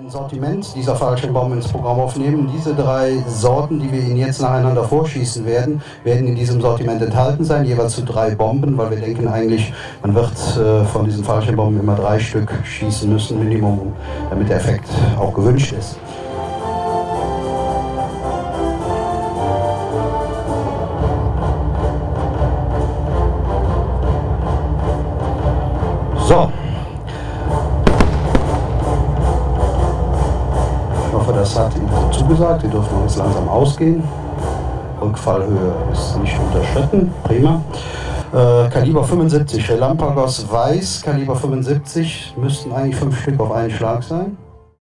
Sortiment dieser Fallschirmbomben ins Programm aufnehmen. Diese 3 Sorten, die wir Ihnen jetzt nacheinander vorschießen werden, werden in diesem Sortiment enthalten sein, jeweils zu 3 Bomben, weil wir denken eigentlich, man wird von diesen Fallschirmbomben immer 3 Stück schießen müssen, Minimum, damit der Effekt auch gewünscht ist. So. Ich hoffe, das hat Ihnen zugesagt. Wir dürfen jetzt langsam ausgehen. Rückfallhöhe ist nicht unterschritten. Prima. Kaliber 75, Relampagos Weiß, Kaliber 75, müssten eigentlich 5 Stück auf einen Schlag sein.